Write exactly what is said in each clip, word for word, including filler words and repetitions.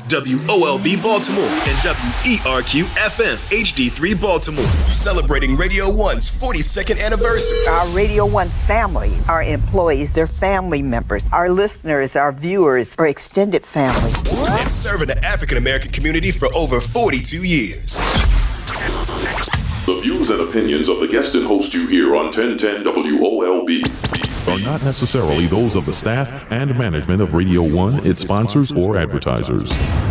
W O L B Baltimore and W E R Q F M H D three Baltimore. Celebrating Radio one's forty-second anniversary. Our Radio one family, our employees, their family members, our listeners, our viewers, our extended family. And serving the African American community for over forty-two years. The views and opinions of the guest and host you hear on ten ten W O L B are not necessarily those of the staff and management of Radio one, its sponsors, or advertisers.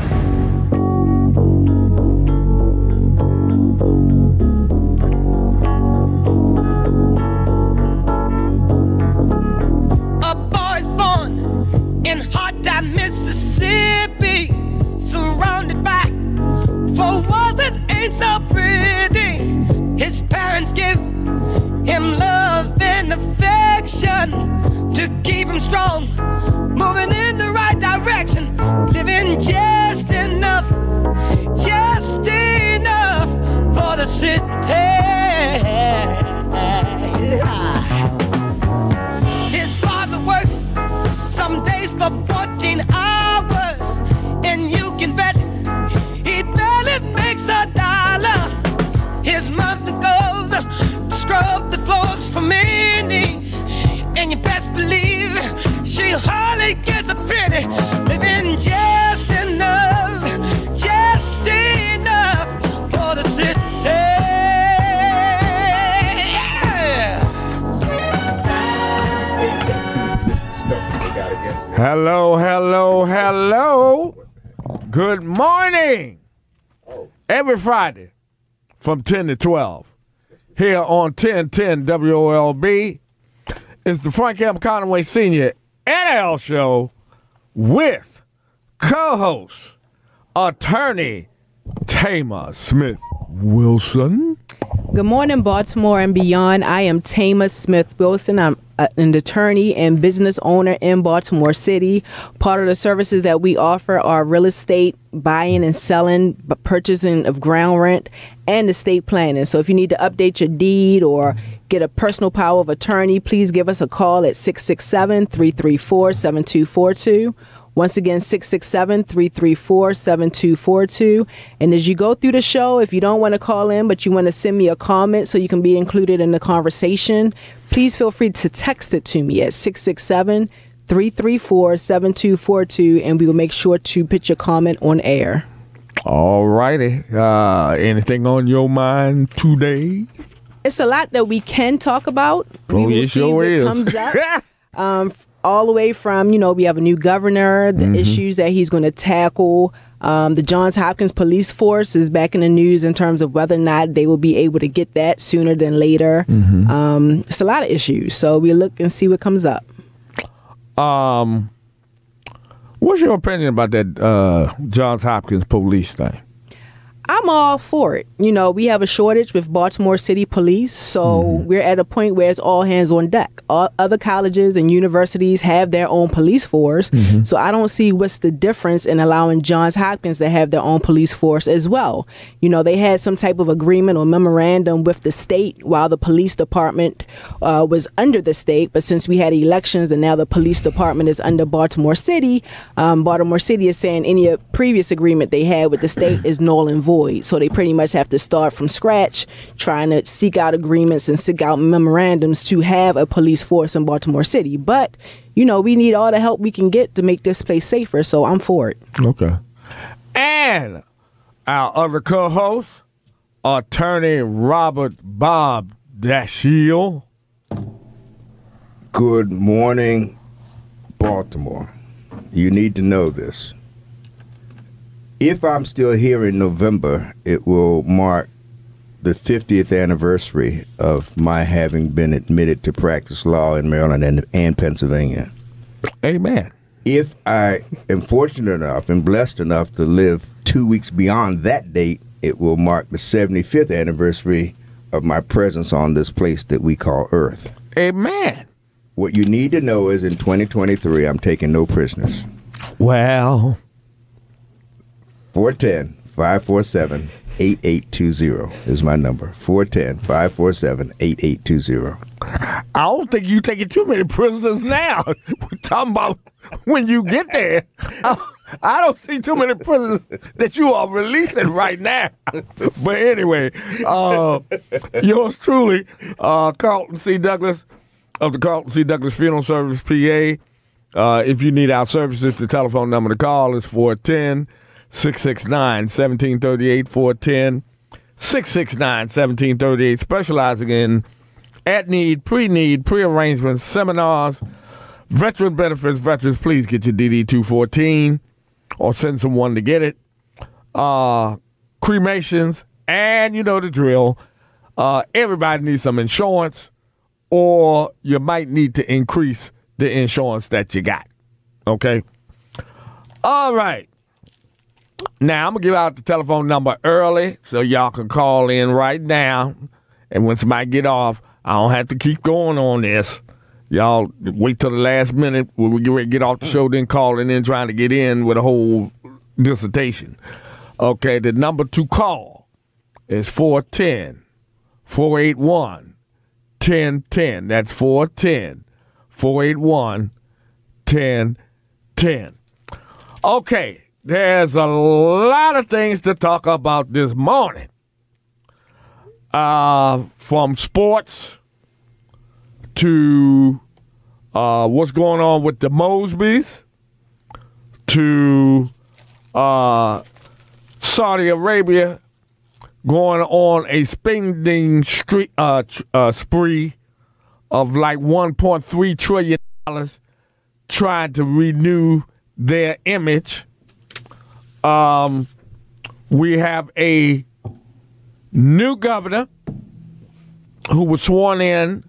A boy's born in hot-dot Mississippi, surrounded by four walls that ain't so pretty. His parents give him love and affection to keep him strong, moving in the right direction, living just enough, just enough for the city. His father works some days for fourteen hours, and you can bet he barely makes a dollar. His mother goes to scrub the floors for many, and you best believe she hardly gets a penny, living just enough, just enough for the city. Yeah. Hello, hello, hello. Good morning. Every Friday from ten to twelve, here on ten ten W O L B, it's the Frank M. Conaway Senior N L Show with co-host, attorney Tehma Smith Wilson. Good morning, Baltimore and beyond. I am Tehma Smith Wilson. I'm an attorney and business owner in Baltimore City. Part of the services that we offer are real estate, buying and selling, purchasing of ground rent, and estate planning. So if you need to update your deed or get a personal power of attorney, please give us a call at six six seven, three three four, seven two four two. Once again, six six seven, three three four, seven two four two. And as you go through the show, if you don't want to call in, but you want to send me a comment so you can be included in the conversation, please feel free to text it to me at six six seven, three three four, seven two four two, and we will make sure to put your comment on air. All righty. Uh, anything on your mind today? It's a lot that we can talk about. Oh, we it sure is. Comes up. um, all the way from, you know, we have a new governor, the mm-hmm. issues that he's going to tackle. Um, the Johns Hopkins police force is back in the news in terms of whether or not they will be able to get that sooner than later. Mm-hmm. Um, it's a lot of issues. So we look and see what comes up. Um, what's your opinion about that uh, Johns Hopkins police thing? I'm all for it. You know, we have a shortage with Baltimore City Police, so mm-hmm. we're at a point where it's all hands on deck. All other colleges and universities have their own police force, mm-hmm. so I don't see what's the difference in allowing Johns Hopkins to have their own police force as well. You know, they had some type of agreement or memorandum with the state while the police department uh, was under the state, but since we had elections and now the police department is under Baltimore City, um, Baltimore City is saying any previous agreement they had with the state is null and void. So they pretty much have to start from scratch, trying to seek out agreements and seek out memorandums to have a police force in Baltimore City. But, you know, we need all the help we can get to make this place safer, so I'm for it. Okay. And our other co-host, attorney Robert Bob Dashiell. Good morning, Baltimore. You need to know this. If I'm still here in November, it will mark the fiftieth anniversary of my having been admitted to practice law in Maryland and, and Pennsylvania. Amen. If I am fortunate enough and blessed enough to live two weeks beyond that date, it will mark the seventy-fifth anniversary of my presence on this place that we call Earth. Amen. What you need to know is in twenty twenty-three, I'm taking no prisoners. Well... four one zero, five four seven, eight eight two zero is my number. four one zero, five four seven, eight eight two zero. I don't think you taking too many prisoners now. We're talking about when you get there. I, I don't see too many prisoners that you are releasing right now. But anyway, uh, yours truly, uh, Carlton C. Douglas of the Carlton C. Douglas Funeral Service, P A. Uh, if you need our services, the telephone number to call is four one zero, six six nine, one seven three eight, four one zero, six six nine, one seven three eight, specializing in at-need, pre-need, pre-arrangements, seminars, veteran benefits. Veterans, please get your D D two fourteen or send someone to get it. Uh, cremations, and you know the drill. Uh, everybody needs some insurance, or you might need to increase the insurance that you got. Okay? All right. Now, I'm going to give out the telephone number early so y'all can call in right now. And when somebody get off, I don't have to keep going on this. Y'all wait till the last minute when we get ready to get off the show, then call and then trying to get in with a whole dissertation. Okay, the number to call is four one zero, four eight one, one zero one zero. That's four one zero, four eight one, one zero one zero. Okay. There's a lot of things to talk about this morning. Uh, from sports to uh, what's going on with the Mosbys to uh, Saudi Arabia going on a spending street, uh, uh, spree of like one point three trillion dollars trying to renew their image. Um, we have a new governor who was sworn in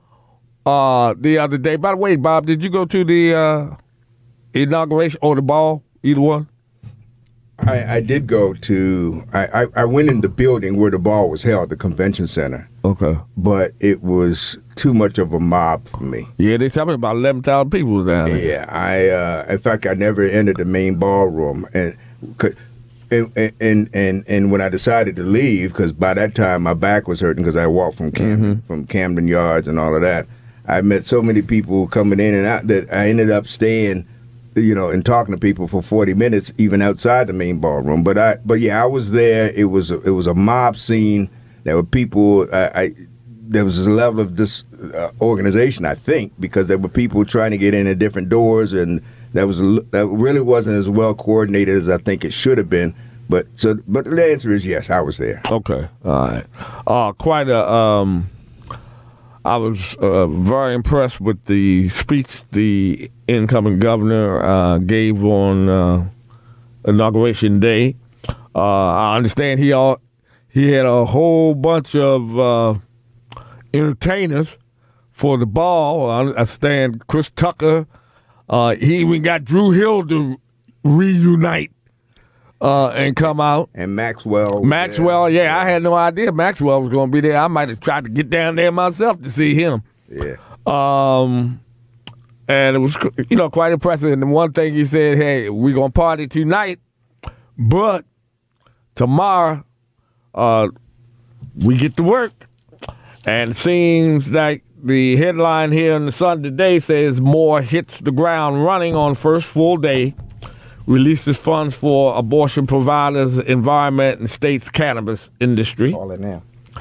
uh, the other day. By the way, Bob, did you go to the uh, inauguration or the ball? Either one? I, I did go to, I, I, I went in the building where the ball was held, the convention center. Okay. But it was too much of a mob for me. Yeah, they tell me about eleven thousand people was down there. Yeah, I, uh, in fact, I never entered the main ballroom. And And, and and and when I decided to leave, because by that time my back was hurting because I walked from Camden, mm-hmm. from Camden Yards and all of that, I met so many people coming in and out that I ended up staying, you know, and talking to people for forty minutes, even outside the main ballroom. But I, but yeah, I was there. It was a, it was a mob scene. There were people. I, I there was a level of this uh, organization, I think, because there were people trying to get in at different doors and. That was that really wasn't as well coordinated as I think it should have been, but so but the answer is yes, I was there. Okay, all right. Uh, quite a. Um, I was uh, very impressed with the speech the incoming governor uh, gave on uh, inauguration day. Uh, I understand he all he had a whole bunch of uh, entertainers for the ball. I understand Chris Tucker. Uh, he even got Drew Hill to reunite uh, and come out. And Maxwell. Maxwell, yeah, yeah, I had no idea Maxwell was going to be there. I might have tried to get down there myself to see him. Yeah. Um, and it was, you know, quite impressive. And the one thing he said, hey, we're going to party tonight, but tomorrow uh, we get to work. And it seems like the headline here in the Sun today says Moore hits the ground running on first full day, releases funds for abortion providers, environment, and state's cannabis industry. All it now.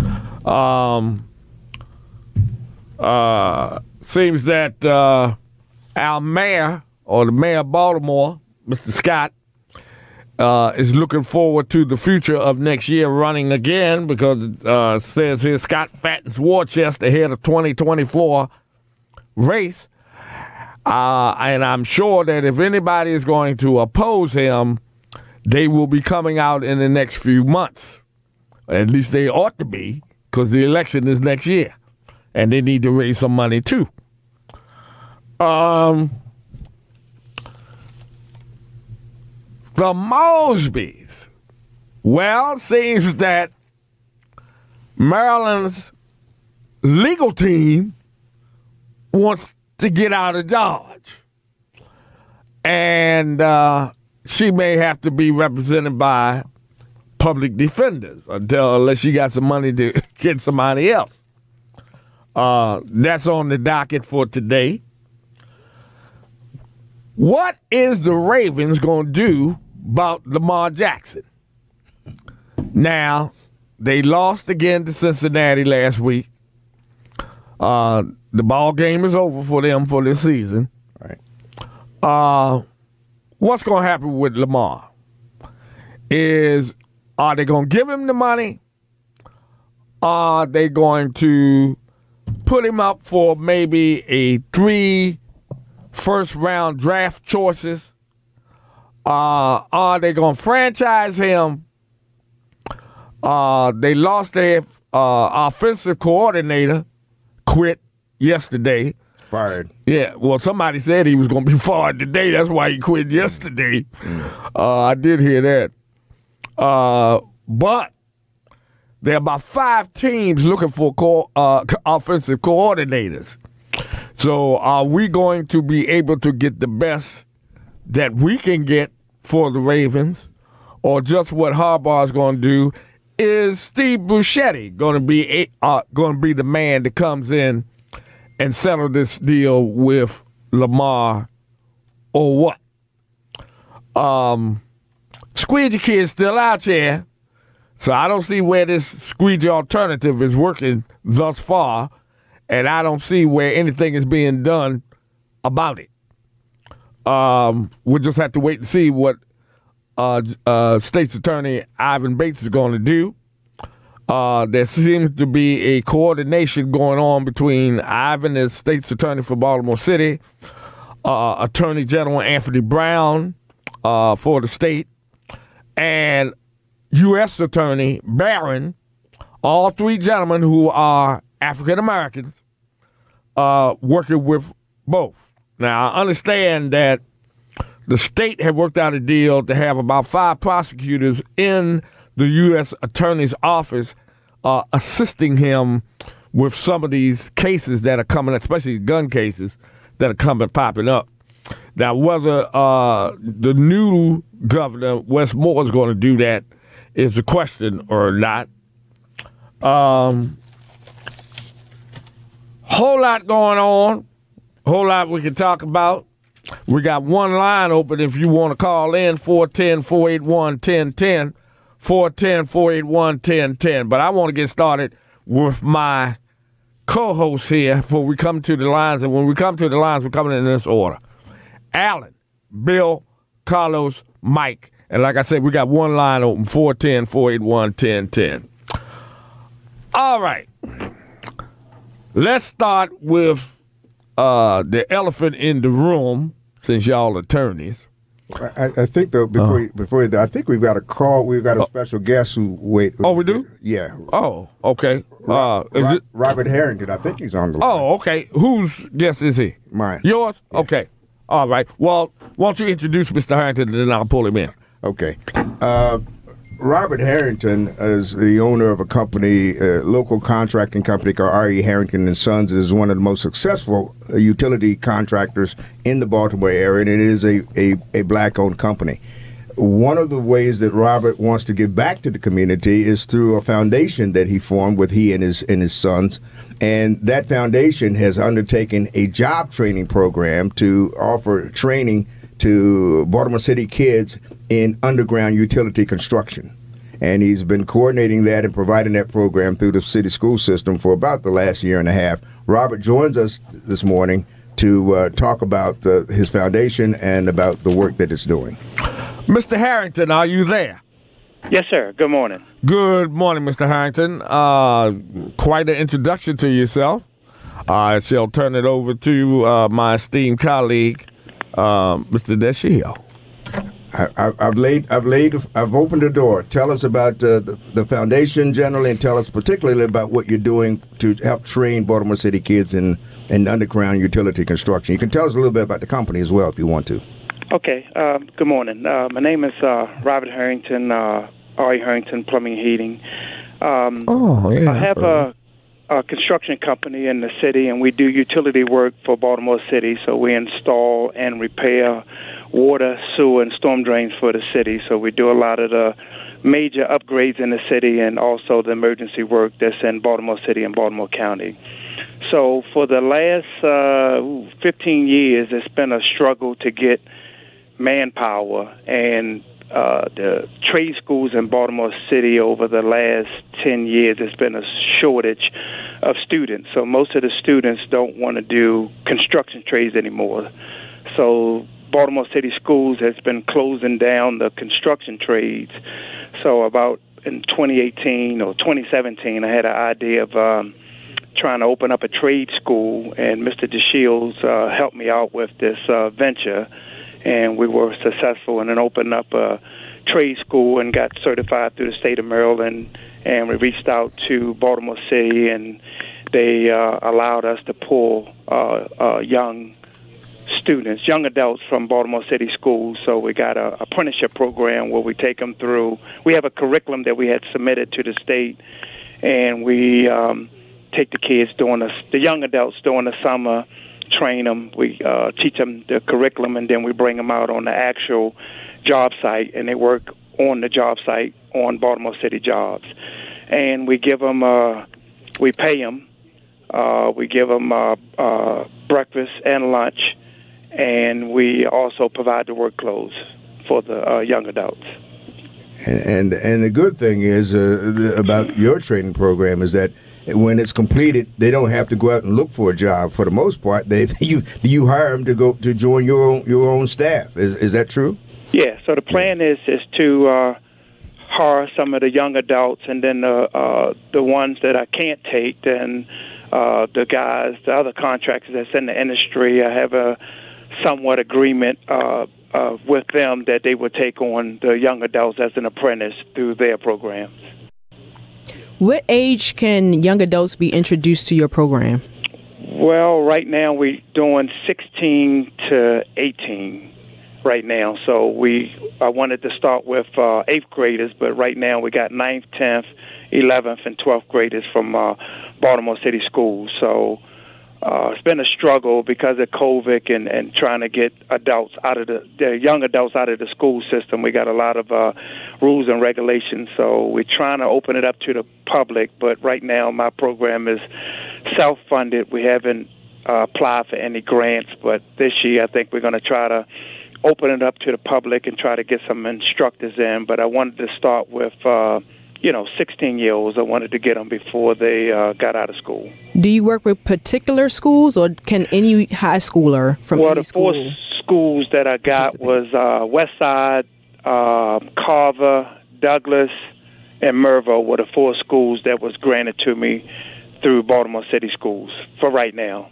Um, uh, seems that uh, our mayor, or the mayor of Baltimore, Mister Scott, Uh, is looking forward to the future of next year running again because it uh, says here Scott fattens war chest ahead of twenty twenty-four race. Uh, and I'm sure that if anybody is going to oppose him, they will be coming out in the next few months. At least they ought to be, because the election is next year. And they need to raise some money too. Um... The Mosbys. Well, seems that Maryland's legal team wants to get out of Dodge. And uh, she may have to be represented by public defenders until unless she got some money to get somebody else. Uh, that's on the docket for today. what is the Ravens going to do about Lamar Jackson? Now, they lost again to Cincinnati last week. Uh, the ball game is over for them for this season. Right. Uh, what's going to happen with Lamar? Is are they going to give him the money? Are they going to put him up for maybe a three first-round draft choices? Uh, are they going to franchise him? Uh, they lost their uh, offensive coordinator, quit yesterday. Fired. Yeah, well, somebody said he was going to be fired today. That's why he quit yesterday. Mm. Uh, I did hear that. Uh, but there are about five teams looking for co- uh, offensive coordinators. So are we going to be able to get the best that we can get for the Ravens? Or just what Harbaugh is going to do? Is Steve Buscemi going to be a, uh, going to be the man that comes in and settle this deal with Lamar, or what? Um, squeegee kid's still out there, so I don't see where this squeegee alternative is working thus far, and I don't see where anything is being done about it. Um, we'll just have to wait and see what uh, uh, State's Attorney Ivan Bates is going to do. Uh, there seems to be a coordination going on between Ivan, the State's Attorney for Baltimore City, uh, Attorney General Anthony Brown uh, for the state, and U S Attorney Barron, all three gentlemen who are African Americans, uh, working with both. Now, I understand that the state had worked out a deal to have about five prosecutors in the U S Attorney's office uh, assisting him with some of these cases that are coming, especially gun cases that are coming, popping up. Now, whether uh, the new governor, Wes Moore, is going to do that is a question or not. Um, whole lot going on, whole lot we can talk about. We got one line open if you want to call in, four one zero, four eight one, one zero one zero, four one zero, four eight one, one zero one zero. But I want to get started with my co-host here before we come to the lines. And when we come to the lines, we're coming in this order. Alan, Bill, Carlos, Mike. And like I said, we got one line open, four one zero, four eight one, one zero one zero. All right. Let's start with uh, the elephant in the room, since y'all attorneys. I, I think though before uh, you, before you, I think we've got a call. We've got a special guest who wait. Oh, we do? Yeah. Oh, okay. Uh, is Ro- it Robert Harrington? I think he's on the line. Oh, okay. Whose guest is he? Mine. Yours? Yeah. Okay. All right. Well, why don't you introduce Mister Harrington, and then I'll pull him in. Okay. Uh, Robert Harrington is the owner of a company, a local contracting company called R E Harrington and Sons. It is one of the most successful utility contractors in the Baltimore area, and it is a, a, a black-owned company. One of the ways that Robert wants to give back to the community is through a foundation that he formed with he and his and his sons, and that foundation has undertaken a job training program to offer training to Baltimore City kids in underground utility construction. And he's been coordinating that and providing that program through the city school system for about the last year and a half. Robert joins us this morning to uh, talk about uh, his foundation and about the work that it's doing. Mister Harrington, are you there? Yes, sir. Good morning. Good morning, Mister Harrington. Uh, quite an introduction to yourself. I shall turn it over to uh, my esteemed colleague, uh, Mister Dashiell. I, I, I've laid, I've laid, I've opened the door. Tell us about uh, the, the foundation generally, and tell us particularly about what you're doing to help train Baltimore City kids in, in underground utility construction. You can tell us a little bit about the company as well, if you want to. Okay. Uh, good morning. Uh, my name is uh, Robert Harrington, uh, R E Harrington Plumbing and Heating. Um, oh, yeah. I have a, a construction company in the city, and we do utility work for Baltimore City. So we install and repair water, sewer, and storm drains for the city. So we do a lot of the major upgrades in the city and also the emergency work that's in Baltimore City and Baltimore County. So for the last uh, fifteen years, it's been a struggle to get manpower, and uh, the trade schools in Baltimore City over the last ten years, there's been a shortage of students. So most of the students don't want to do construction trades anymore. So Baltimore City Schools has been closing down the construction trades. So about in twenty eighteen or twenty seventeen, I had an idea of um, trying to open up a trade school, and Mister Dashiell uh, helped me out with this uh, venture, and we were successful in opening up a trade school and got certified through the state of Maryland, and we reached out to Baltimore City, and they uh, allowed us to pull uh, uh, young students, young adults from Baltimore City schools. So we got a apprenticeship program where we take them through. We have a curriculum that we had submitted to the state, and we um, take the kids during the, the young adults during the summer, train them. We uh, teach them the curriculum, and then we bring them out on the actual job site, and they work on the job site on Baltimore City jobs. And we give them, uh, we pay them, uh, we give them uh, uh, breakfast and lunch, and we also provide the work clothes for the uh, young adults. And, and and the good thing is uh, about your training program is that when it's completed, they don't have to go out and look for a job. For the most part, they you you hire them to go to join your own your own staff. Is is that true? Yeah. So the plan is is to uh, hire some of the young adults, and then the uh, the ones that I can't take, then uh, the guys, the other contractors that's in the industry, I have a somewhat agreement uh, uh, with them that they would take on the young adults as an apprentice through their programs. What age can young adults be introduced to your program? Well, right now we're doing sixteen to eighteen right now. So we I wanted to start with uh, eighth graders, but right now we got ninth, tenth, eleventh, and twelfth graders from uh, Baltimore City Schools. So Uh, it's been a struggle because of COVID and, and trying to get adults out of the, the young adults out of the school system. We got a lot of uh, rules and regulations, so we're trying to open it up to the public. But right now, my program is self-funded. We haven't uh, applied for any grants, but this year I think we're going to try to open it up to the public and try to get some instructors in. But I wanted to start with Uh, you know, sixteen-year-olds. I wanted to get them before they uh, got out of school. Do you work with particular schools, or can any high schooler from well, any the school? four schools that I got was uh, Westside, uh, Carver, Douglas, and Mervo were the four schools that was granted to me through Baltimore City Schools for right now.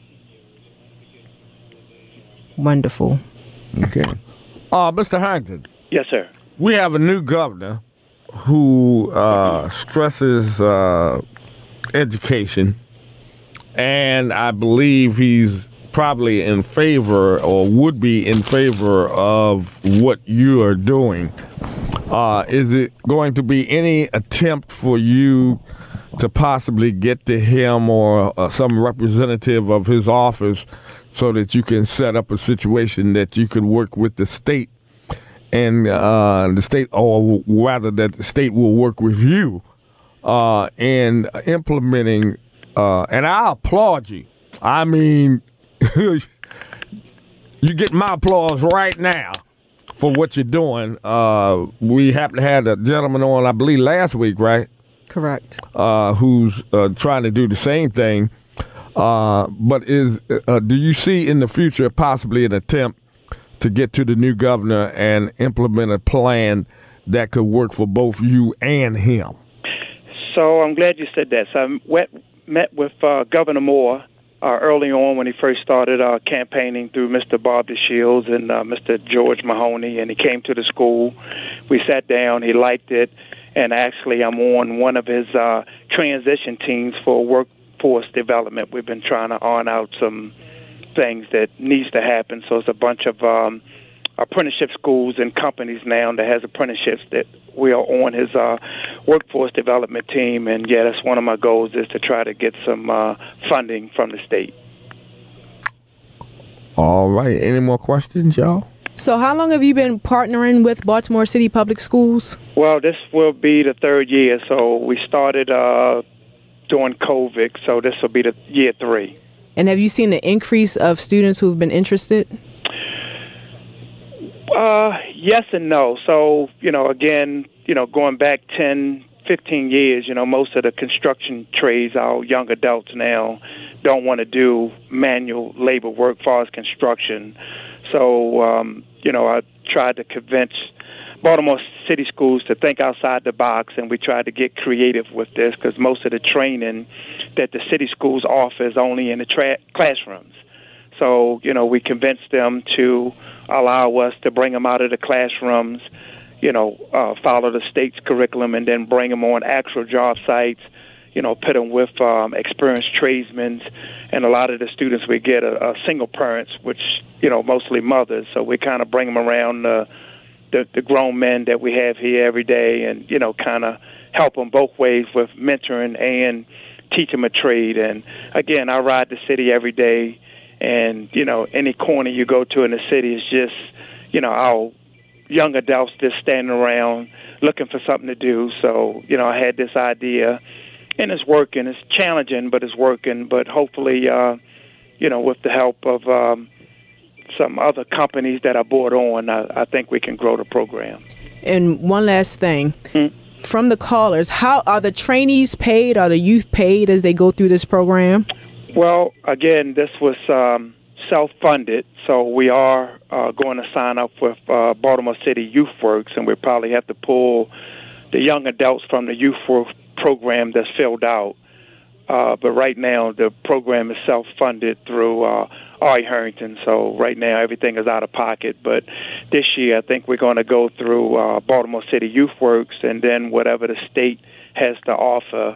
Wonderful. Okay. Uh, Mister Harrington. Yes, sir. We have a new governor who uh, stresses uh, education, and I believe he's probably in favor or would be in favor of what you are doing. Uh, is it going to be any attempt for you to possibly get to him or uh, some representative of his office so that you can set up a situation that you could work with the state and uh, the state, or rather that the state will work with you uh, in implementing, uh, and I applaud you. I mean, you get my applause right now for what you're doing. Uh, we happen to have a gentleman on, I believe, last week, right? Correct. Uh, who's uh, trying to do the same thing. Uh, but is uh, do you see in the future possibly an attempt to get to the new governor and implement a plan that could work for both you and him? So I'm glad you said that. So I went, met with uh, Governor Moore uh, early on when he first started uh, campaigning through Mister Bob Dashiell and uh, Mister George Mahoney, and he came to the school. We sat down. He liked it, and actually I'm on one of his uh, transition teams for workforce development. We've been trying to iron out some things that needs to happen. So it's a bunch of um, apprenticeship schools and companies now that has apprenticeships that we are on his uh, workforce development team. And yeah, that's one of my goals is to try to get some uh, funding from the state. All right. Any more questions, y'all? So how long have you been partnering with Baltimore City Public Schools? Well, this will be the third year. So we started uh, during COVID, so this will be the year three. And have you seen the increase of students who've been interested? Uh, yes and no. So, you know, again, you know, going back ten, fifteen years, you know, most of the construction trades, our young adults now don't want to do manual labor work as far as construction. So, um, you know, I tried to convince Baltimore City schools to think outside the box, and we tried to get creative with this because most of the training that the city schools offer is only in the tra- classrooms. So, you know, we convinced them to allow us to bring them out of the classrooms, you know, uh, follow the state's curriculum, and then bring them on actual job sites, you know, put them with um, experienced tradesmen. And a lot of the students we get are, are single parents, which, you know, mostly mothers. So we kind of bring them around uh, the, the grown men that we have here every day and, you know, kind of help them both ways with mentoring and teach them a trade. And, again, I ride the city every day. And, you know, any corner you go to in the city is just, you know, our young adults just standing around looking for something to do. So, you know, I had this idea, and it's working. It's challenging, but it's working. But hopefully, uh, you know, with the help of um, some other companies that I brought on, I, I think we can grow the program. And one last thing. Hmm? From the callers, how are the trainees paid? Are the youth paid as they go through this program? Well, again, this was um, self-funded, so we are uh, going to sign up with uh, Baltimore City Youth Works, and we probably have to pull the young adults from the Youth Works program that's filled out. Uh, but right now, the program is self-funded through uh, Robert Harrington, so right now everything is out of pocket. But this year, I think we're going to go through uh, Baltimore City Youth Works, and then whatever the state has to offer.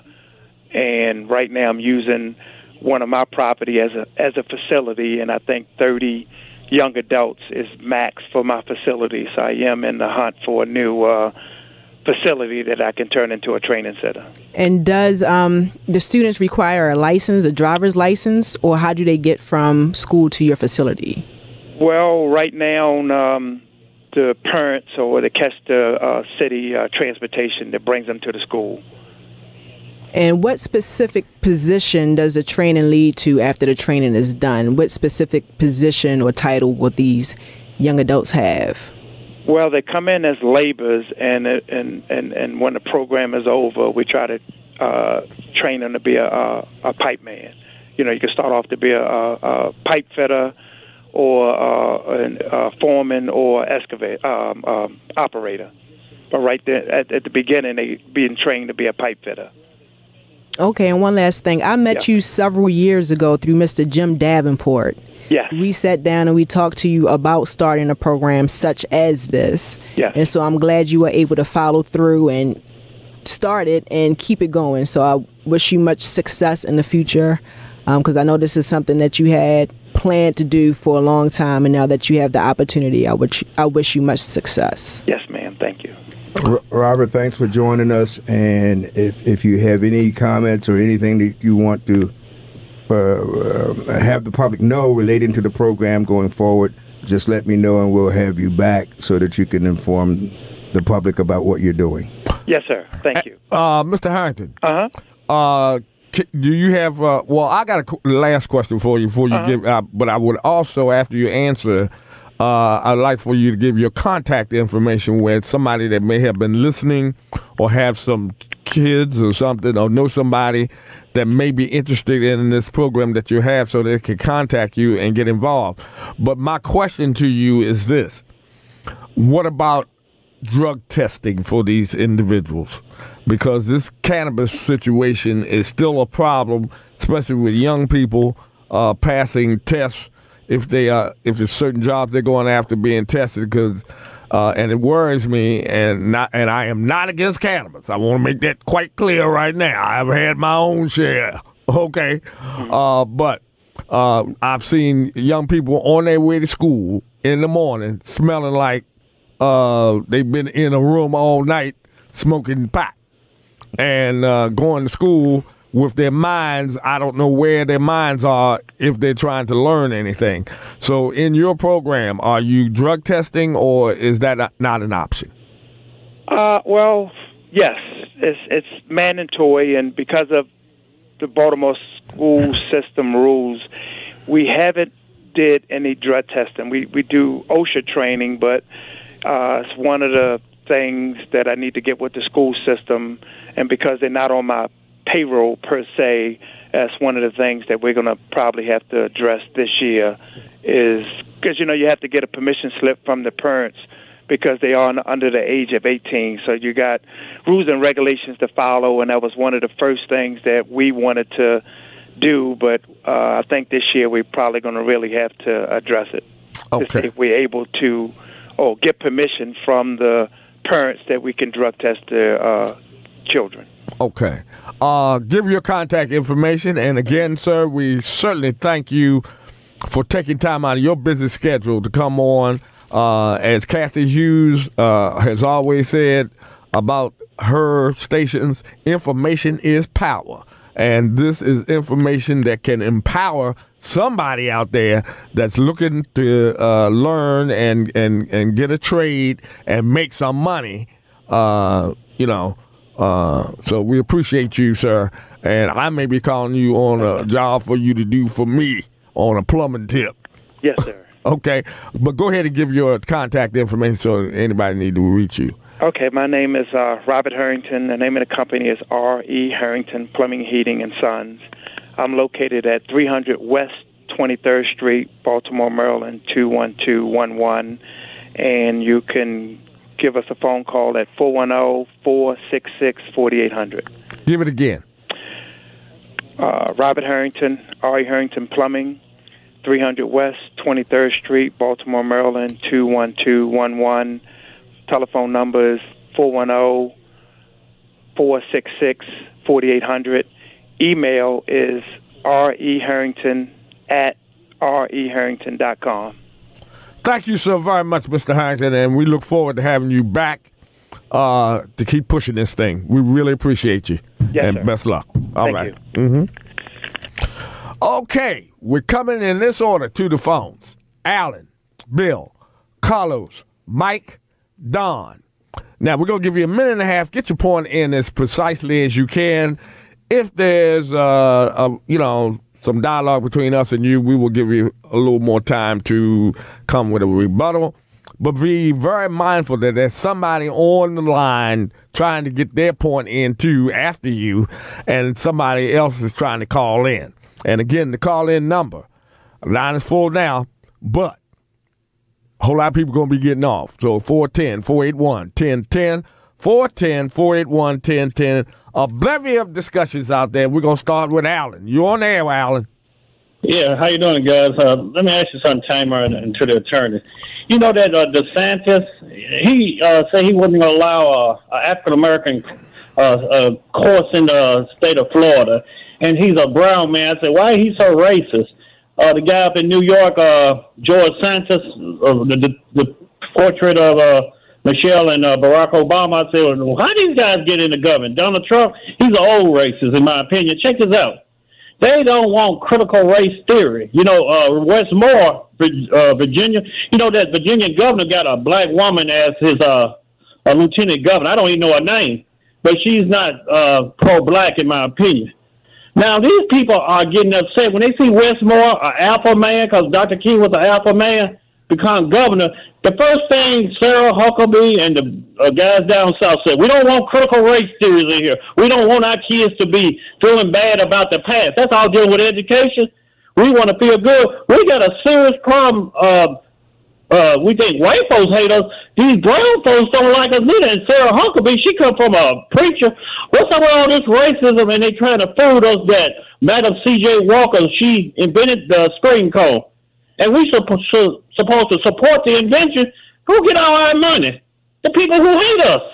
And right now, I'm using one of my property as a as a facility, and I think thirty young adults is max for my facility. So I am in the hunt for a new uh, facility that I can turn into a training center. And does um, the students require a license, a driver's license, or how do they get from school to your facility? Well, right now, um, the parents or they catch the uh, city uh, transportation that brings them to the school. And what specific position does the training lead to after the training is done? What specific position or title will these young adults have? Well, they come in as laborers, and and and, and when the program is over, we try to uh, train them to be a, a, a pipe man. You know, you can start off to be a, a, a pipe fitter, or uh, a, a foreman, or excavator um, um, operator. But right there at, at the beginning, they being trained to be a pipe fitter. Okay, and one last thing. I met yeah. you several years ago through Mister Jim Davenport. Yes. We sat down and we talked to you about starting a program such as this. Yes. And so I'm glad you were able to follow through and start it and keep it going. So I wish you much success in the future, because um, I know this is something that you had planned to do for a long time, and now that you have the opportunity, I wish, I wish you much success. Yes, ma'am. Thank you. Robert, thanks for joining us. And if, if you have any comments or anything that you want to uh, uh, have the public know relating to the program going forward, just let me know and we'll have you back so that you can inform the public about what you're doing. Yes, sir. Thank you. Uh, Mister Harrington. Uh-huh. Uh, do you have, uh, well, I got a last question for you before you uh-huh. give, uh, but I would also, after you answer, Uh, I'd like for you to give your contact information with somebody that may have been listening or have some kids or something, or know somebody that may be interested in this program that you have, so they can contact you and get involved. But my question to you is this. What about drug testing for these individuals? Because this cannabis situation is still a problem, especially with young people uh, passing tests. If they uh, if there's certain jobs they're going after being tested, because uh, and it worries me, and not and I am not against cannabis. I want to make that quite clear right now. I've had my own share, okay, mm-hmm. uh, but uh, I've seen young people on their way to school in the morning smelling like uh, they've been in a room all night smoking pot, and uh, going to school with their minds, I don't know where their minds are if they're trying to learn anything. So in your program, are you drug testing, or is that not an option? Uh, well, yes, it's, it's mandatory, and because of the Baltimore school system rules. We haven't did any drug testing. We we do OSHA training, but uh, it's one of the things that I need to get with the school system, and because they're not on my payroll per se, that's one of the things that we're going to probably have to address this year, is because, you know, you have to get a permission slip from the parents because they are under the age of eighteen. So you got rules and regulations to follow, and that was one of the first things that we wanted to do. But uh, I think this year we're probably going to really have to address it. Okay. To see if we're able to oh, get permission from the parents that we can drug test their uh, children. Okay. Uh, give your contact information. And again, sir, we certainly thank you for taking time out of your busy schedule to come on. Uh, as Kathy Hughes uh, has always said about her stations, information is power. And this is information that can empower somebody out there that's looking to uh, learn and, and, and get a trade and make some money, uh, you know. Uh, so we appreciate you, sir. And I may be calling you on a job for you to do for me on a plumbing tip. Yes, sir. Okay. But go ahead and give your contact information so anybody need to reach you. Okay, my name is uh, Robert Harrington. The name of the company is R E Harrington Plumbing, Heating, and Sons. I'm located at three hundred West twenty-third Street, Baltimore, Maryland, two one two one one. And you can give us a phone call at four one zero, four six six, four eight zero zero. Give it again. Uh, Robert Harrington, R E Harrington Plumbing, three hundred West twenty-third Street, Baltimore, Maryland, two one two one one. Telephone number is four one zero, four six six, four eight zero zero. Email is reharrington at reharrington dot com. Thank you so very much, Mister Harrington, and we look forward to having you back uh, to keep pushing this thing. We really appreciate you. Yes, and sir. Best luck. All Thank right. you. Mm-hmm. Okay, we're coming in this order to the phones. Alan, Bill, Carlos, Mike, Don. Now, we're going to give you a minute and a half. Get your point in as precisely as you can. If there's, uh, a, you know, some dialogue between us and you, we will give you a little more time to come with a rebuttal. But be very mindful that there's somebody on the line trying to get their point in, too, after you, and somebody else is trying to call in. And, again, the call-in number, line is full now, but a whole lot of people going to be getting off. So four one zero, four eight one, one zero one zero, four one zero, four eight one, one zero one zero. A bevy of discussions out there. We're going to start with Alan. You on air, Alan? Yeah, how you doing, guys? Uh, let me ask you something, Tehma, and, and to the attorney. You know that uh, DeSantis, he uh, said he wasn't going to allow uh, an African-American uh, uh, course in the state of Florida, and he's a brown man. I said, why is he so racist? Uh, the guy up in New York, uh, George Santos, uh, the, the, the portrait of uh, Michelle and uh, Barack Obama, I said, well, how do these guys get in the government? Donald Trump, he's an old racist, in my opinion. Check this out. They don't want critical race theory. You know, uh, Westmore, uh, Virginia, you know that Virginia governor got a black woman as his uh, a lieutenant governor. I don't even know her name, but she's not uh, pro-black, in my opinion. Now, these people are getting upset when they see Westmore, an alpha man, because Doctor King was an alpha man, become governor. The first thing Sarah Huckabee and the uh, guys down south said, we don't want critical race theories in here. We don't want our kids to be feeling bad about the past. That's all dealing with education. We want to feel good. We got a serious problem. Uh, uh, we think white folks hate us. These brown folks don't like us neither. And Sarah Huckabee, she come from a preacher. What's up with all this racism? And they trying to fool us that Madam C J Walker, she invented the screen cone. And we supposed to, supposed to support the invention. Who get all our money? The people who hate us.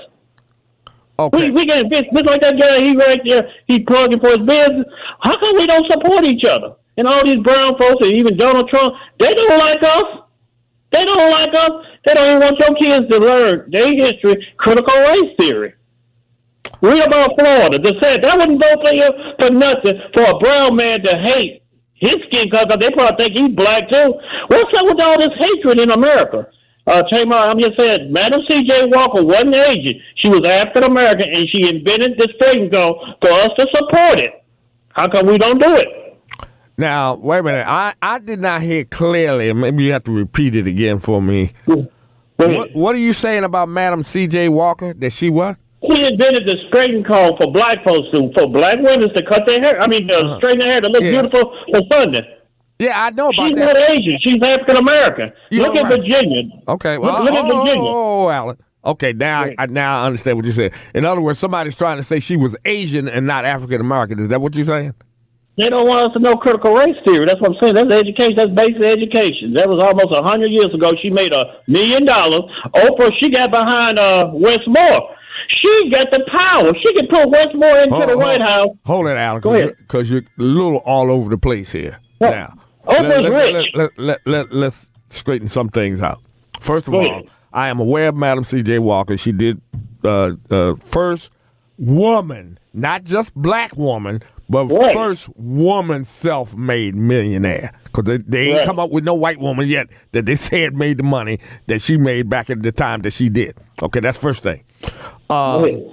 Okay. We, we get just like that guy, he right there, he plugging for his business. How come we don't support each other? And all these brown folks, and even Donald Trump, they don't like us. They don't like us. They don't even want your kids to learn their history, critical race theory. Read about Florida. They said that wouldn't go for you for nothing for a brown man to hate his skin color. They probably think he's black too. What's up with all this hatred in America? Uh, Tehma, I'm just saying, Madam C J Walker wasn't Asian. She was African American, and she invented this thing go for us to support it. How come we don't do it? Now, wait a minute. I, I did not hear clearly. Maybe you have to repeat it again for me. What, what are you saying about Madam C J Walker? That she what? She invented the straightening comb for black folks to, for black women to cut their hair. I mean, uh, uh-huh. straighten their hair to look yeah. beautiful for Sunday. Yeah, I know about She's that. She's not Asian. She's African American. Look at right. Virginia. Okay, well, look, look oh, at Virginia. Oh, Alan. Okay, now I, now I understand what you said. In other words, somebody's trying to say she was Asian and not African American. Is that what you're saying? They don't want us to know critical race theory. That's what I'm saying. That's education. That's basic education. That was almost a hundred years ago. She made a million dollars. Oprah, she got behind uh, Westmore. She got the power. She can put Westmore into hold, the White hold, House. Hold it, Alan, because you're, you're a little all over the place here. Well, now, Oprah's let, rich. Let, let, let, let, let's straighten some things out. First of Go all, ahead. I am aware of Madam C J Walker. She did uh, uh, first woman, not just black woman, but right. first woman self-made millionaire. Because they, they ain't right. come up with no white woman yet that they said made the money that she made back at the time that she did. Okay, that's first thing. Uh, right.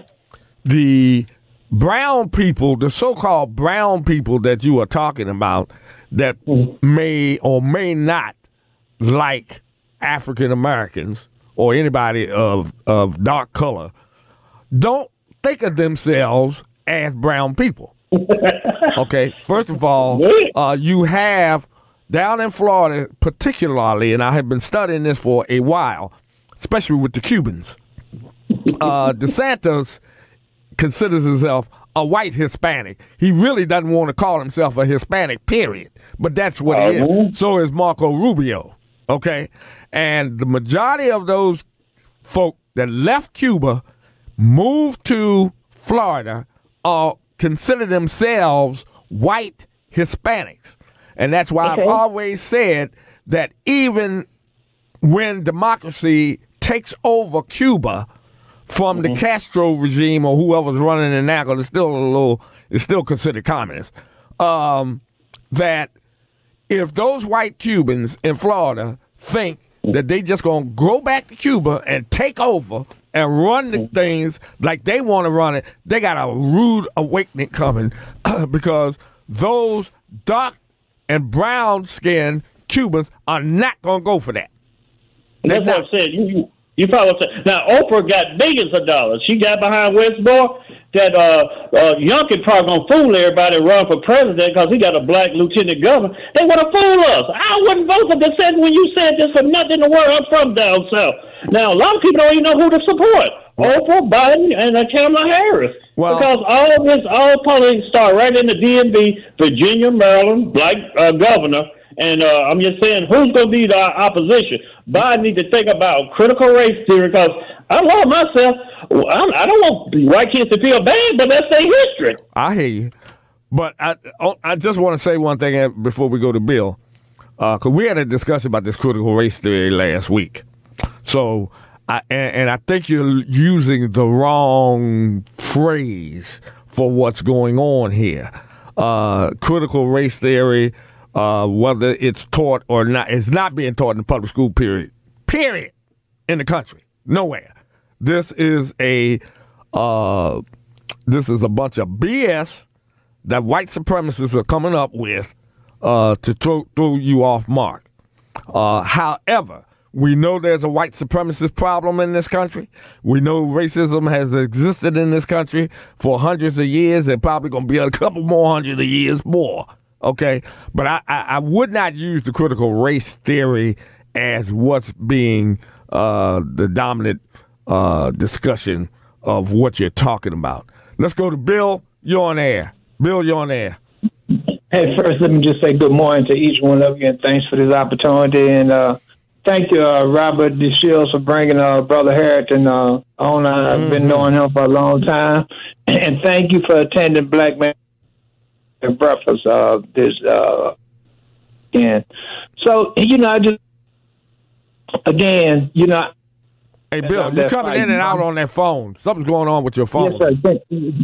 The brown people, the so-called brown people that you are talking about that mm. may or may not like African Americans or anybody of, of dark color, don't think of themselves as brown people. Okay, first of all, uh, you have down in Florida particularly, and I have been studying this for a while, especially with the Cubans. Uh, DeSantis considers himself a white Hispanic. He really doesn't want to call himself a Hispanic, period. But that's what uh-huh. he is. So is Marco Rubio. Okay? And the majority of those folk that left Cuba, moved to Florida, are consider themselves white Hispanics. And that's why okay. I've always said that even when democracy takes over Cuba from mm-hmm. the Castro regime or whoever's running it now, because it's still a little, it's still considered communist, um, that if those white Cubans in Florida think that they just going to go back to Cuba and take over and run the things like they want to run it, they got a rude awakening coming because those dark and brown-skinned Cubans are not going to go for that. That's what I'm saying. You, you, you follow what I'm saying. Now, Oprah got billions of dollars. She got behind Westmore. That uh, uh, Youngkin probably going to fool everybody and run for president because he got a black lieutenant governor. They want to fool us. I wouldn't vote for dissent when you said this for nothing in the world. I'm from down south. Now, a lot of people don't even know who to support. Well, Oprah, Biden, and uh, Kamala Harris. Well, because all of this, all politics start right in the D M V, Virginia, Maryland, black uh, governor. And uh, I'm just saying, who's going to be the opposition? Biden needs to think about critical race theory because I love myself. I don't want white kids to feel bad, but that's their history. I hear you. But I I just want to say one thing before we go to Bill. Because uh, we had a discussion about this critical race theory last week. So, I, and, and I think you're using the wrong phrase for what's going on here. Uh, critical race theory, uh, whether it's taught or not, it's not being taught in the public school, period. Period. In the country. Nowhere. This is a uh, this is a bunch of B S that white supremacists are coming up with uh, to throw, throw you off mark. Uh, however, we know there's a white supremacist problem in this country. We know racism has existed in this country for hundreds of years and probably going to be a couple more hundred of years more. Okay? But I, I, I would not use the critical race theory as what's being uh, the dominant uh, discussion of what you're talking about. Let's go to Bill. You're on air. Bill, you're on air. Hey, first, let me just say good morning to each one of you, and thanks for this opportunity. And uh, thank you, uh, Robert Dashiell, for bringing uh, Brother Harrington uh, on. I've mm-hmm. been knowing him for a long time. And thank you for attending Black Man Breakfast uh, this uh, again. So, you know, I just, again, you know. Hey, Bill, you're coming fight. in and out on that phone. Something's going on with your phone. Yes, sir.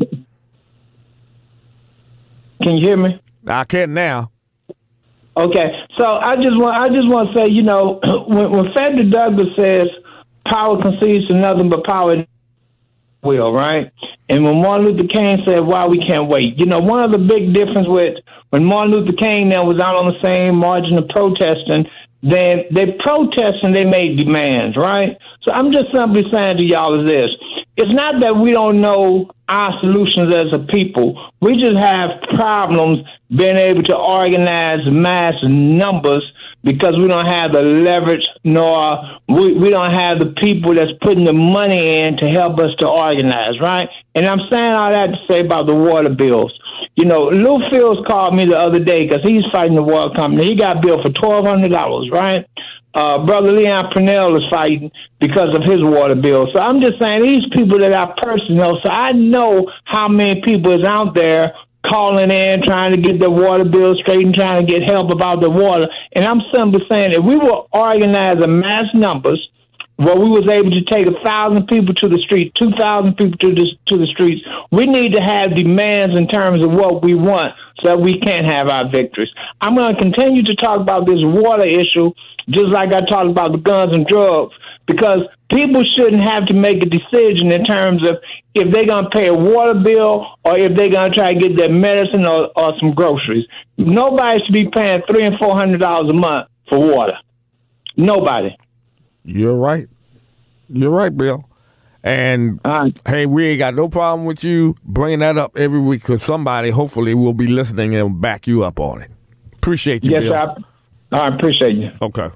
Can you hear me? I can now. Okay, so I just want I just want to say, you know, when, when Frederick Douglass says power concedes to nothing but power, will, right? And when Martin Luther King said, why we can't wait, you know, one of the big difference with when Martin Luther King now was out on the same margin of protesting, then they protest and they made demands, right? So I'm just simply saying to y'all is this. It's not that we don't know our solutions as a people. We just have problems being able to organize mass numbers because we don't have the leverage, nor we, we don't have the people that's putting the money in to help us to organize, right? And I'm saying all that to say about the water bills. You know, Lou Fields called me the other day because he's fighting the water company. He got billed for twelve hundred dollars, right? Uh, Brother Leon Purnell is fighting because of his water bill. So I'm just saying these people that I personally know, so I know how many people is out there calling in, trying to get their water bill straight and trying to get help about the water. And I'm simply saying if we will organize a mass numbers where we was able to take a thousand people to the street, two thousand people to the, to the streets, we need to have demands in terms of what we want so that we can have our victories. I'm going to continue to talk about this water issue just like I talked about the guns and drugs, because people shouldn't have to make a decision in terms of if they're going to pay a water bill or if they're going to try to get their medicine or, or some groceries. Nobody should be paying three and four hundred dollars a month for water. Nobody. You're right. You're right, Bill. And, uh, hey, we ain't got no problem with you bringing that up every week because somebody hopefully will be listening and back you up on it. Appreciate you, yes, Bill. Yes, I appreciate you. Okay.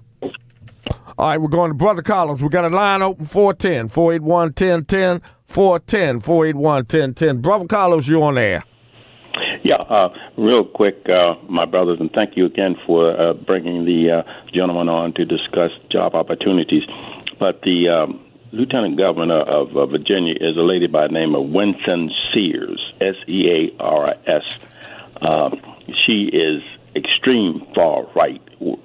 All right, we're going to Brother Carlos. We got a line open, four one zero, four eight one, one zero one zero, four one zero, four eight one, one zero one zero. Brother Carlos, you're on air. Yeah, uh, real quick, uh, my brothers, and thank you again for uh, bringing the uh, gentleman on to discuss job opportunities. But the um, Lieutenant Governor of uh, Virginia is a lady by the name of Winston Sears, S E A R S. Uh, she is extreme far right,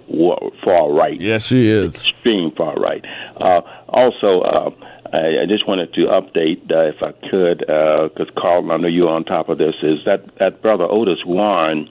far right. Yes, she is. Extreme far right. Uh, also, uh, I, I just wanted to update, uh, if I could, because uh, Carlton, I know you're on top of this, is that, that Brother Otis Warren,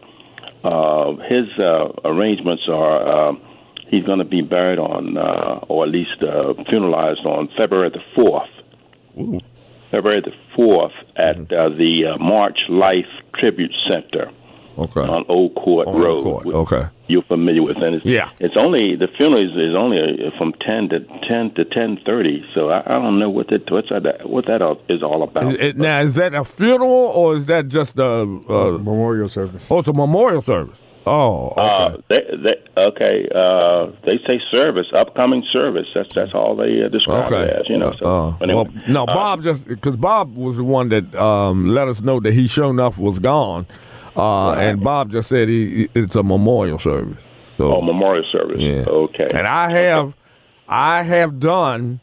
uh, his uh, arrangements are, uh, he's going to be buried on, uh, or at least uh, funeralized on February the fourth. Ooh. February the fourth at uh, the uh, March Life Tribute Center. Okay. On Old Court on Road. Old Court. Okay. You're familiar with it. It's, yeah. It's only the funeral is, is only from ten to ten to ten thirty. So I, I don't know what that what's that what that is all about. Is it, now is that a funeral or is that just a, a memorial service? Oh, it's a memorial service. Oh, okay. Uh, they, they, okay. Uh, they say service, upcoming service. That's that's all they uh, describe okay. it as. You know. So, uh, anyway, well, no, Bob uh, just because Bob was the one that um, let us know that he sure enough was gone. Uh, right. And Bob just said he, it's a memorial service. So, oh, memorial service. Yeah. Okay. And I have, okay. I have done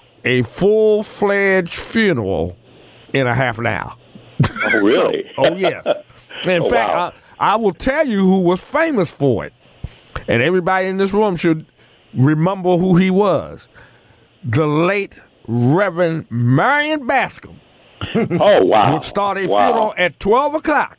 a full fledged funeral in a half an hour. Oh, really? so, oh, yes. In oh, fact, wow. I, I will tell you who was famous for it, and everybody in this room should remember who he was. The late Reverend Marion Bascom. Oh, wow. Would start a wow. funeral at twelve o'clock.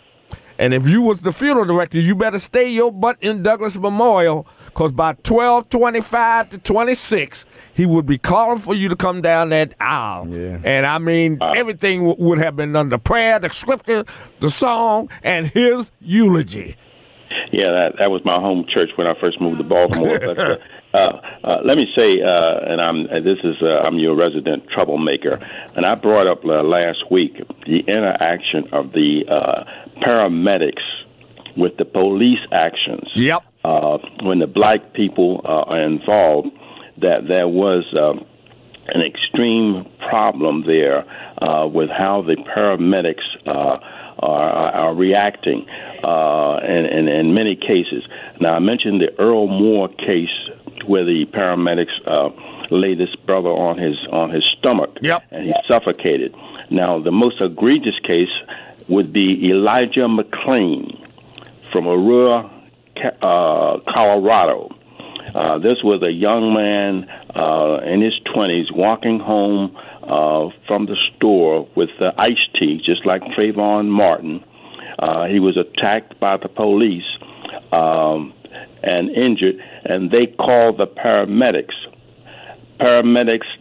And if you was the funeral director, you better stay your butt in Douglas Memorial, because by twelve twenty-five to twenty-six, he would be calling for you to come down that aisle. Yeah. And, I mean, uh, everything w- would have been done, the prayer, the scripture, the song, and his eulogy. Yeah, that that was my home church when I first moved to Baltimore. But uh, uh, uh, let me say, uh, and I'm uh, this is uh, I'm your resident troublemaker, and I brought up uh, last week the interaction of the uh, paramedics with the police actions. Yep. Uh, when the black people uh, are involved, that there was uh, an extreme problem there uh, with how the paramedics uh, are, are reacting uh, in, in, in many cases. Now, I mentioned the Earl Moore case where the paramedics uh, laid this brother on his on his stomach, yep. and he suffocated. Now, the most egregious case would be Elijah McLean from Aurora, uh, Colorado. Uh, this was a young man uh, in his twenties walking home uh, from the store with uh, iced tea, just like Trayvon Martin. Uh, he was attacked by the police um, and injured, and they called the paramedics. Paramedics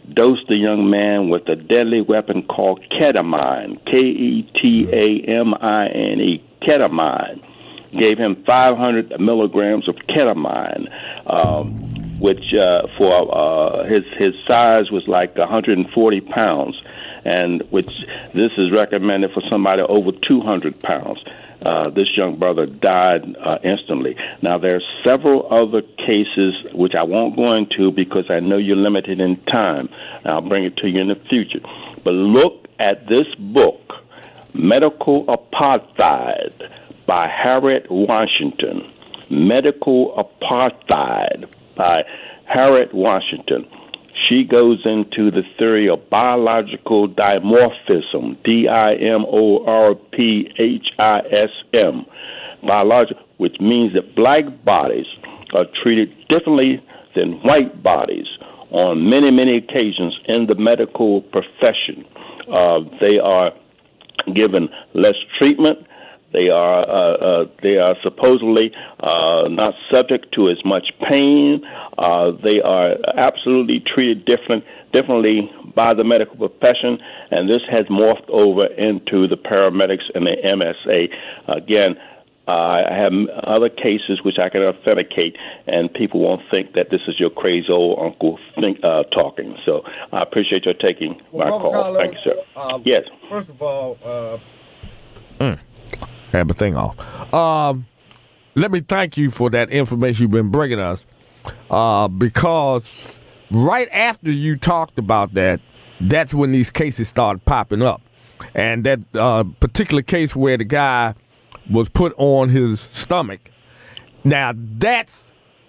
dosed the young man with a deadly weapon called ketamine, K E T A M I N E, ketamine. Gave him five hundred milligrams of ketamine, um, which uh, for uh, his his size was like one hundred forty pounds, and which this is recommended for somebody over two hundred pounds. Uh, this young brother died uh, instantly. Now, there are several other cases which I won't go into because I know you're limited in time. I'll bring it to you in the future. But look at this book, Medical Apartheid, by Harriet Washington. Medical Apartheid by Harriet Washington. She goes into the theory of biological dimorphism, D I M O R P H I S M, biological, which means that black bodies are treated differently than white bodies on many, many occasions in the medical profession. Uh, they are given less treatment. They are uh, uh, they are supposedly uh, not subject to as much pain. Uh, they are absolutely treated different differently by the medical profession, and this has morphed over into the paramedics and the M S A. Again, uh, I have other cases which I can authenticate, and people won't think that this is your crazy old uncle think, uh, talking. So I appreciate your taking well, my call. Carlos, Thank you, sir. Uh, yes. First of all, uh, mm. have a thing off. Um, let me thank you for that information you've been bringing us, uh, because right after you talked about that, that's when these cases started popping up. And that uh, particular case where the guy was put on his stomach, now that's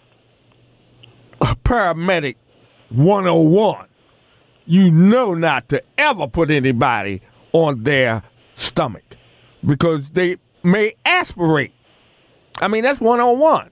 a paramedic one oh one. You know not to ever put anybody on their stomach because they may aspirate. I mean, that's one oh one.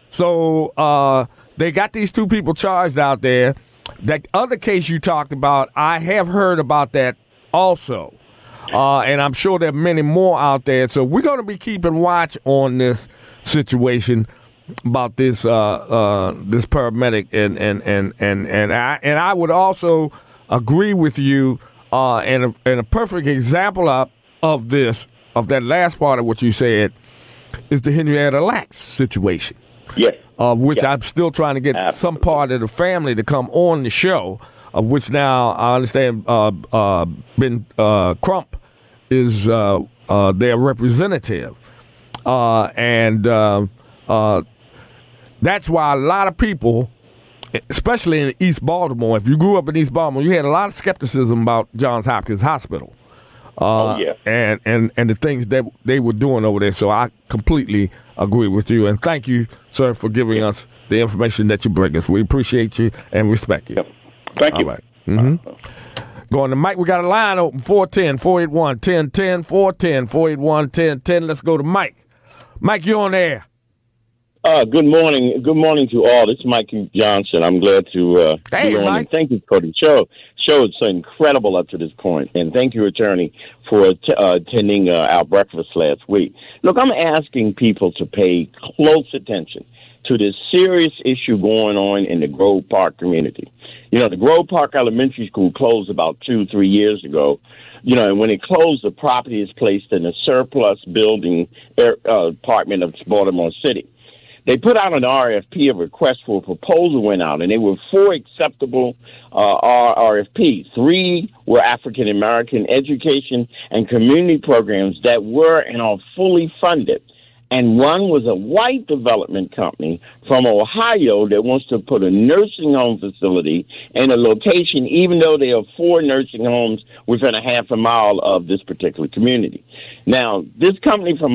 So uh, they got these two people charged out there. That other case you talked about, I have heard about that also. Uh, and I'm sure there are many more out there. So we're going to be keeping watch on this situation about this uh, uh, this paramedic. And and, and, and, and, I, and I would also agree with you. Uh, and, a, and a perfect example of, of this, of that last part of what you said, is the Henrietta Lacks situation. Yes. Of which yes. I'm still trying to get Absolutely. some part of the family to come on the show, of which now I understand uh, uh, Ben uh, Crump is uh, uh, their representative. Uh, and uh, uh, that's why a lot of people, especially in East Baltimore, if you grew up in East Baltimore, you had a lot of skepticism about Johns Hopkins Hospital. Uh, oh, yeah. and, and, and the things that they were doing over there. So I completely agree with you. And thank you, sir, for giving yeah. us the information that you bring us. We appreciate you and respect you. Yep. Thank All you. Right. Mm-hmm. Uh, Going to Mike. We got a line open, four one zero, four eight one, one zero one zero, four one zero, four eight one, one zero one zero. Let's go to Mike. Mike, you're on air. Uh, good morning. Good morning to all. This is Mike Johnson. I'm glad to uh, hey, be on. Mike. And thank you for the show. Show is so incredible up to this point. And thank you, attorney, for t- uh, attending uh, our breakfast last week. Look, I'm asking people to pay close attention to this serious issue going on in the Grove Park community. You know, the Grove Park Elementary School closed about two, three years ago. You know, and when it closed, the property is placed in a surplus building uh, department of Baltimore City. They put out an R F P, a request for a proposal went out, and there were four acceptable uh, R F Ps. Three were African-American education and community programs that were and are fully funded. And one was a white development company from Ohio that wants to put a nursing home facility in a location, even though there are four nursing homes within a half a mile of this particular community. Now, this company from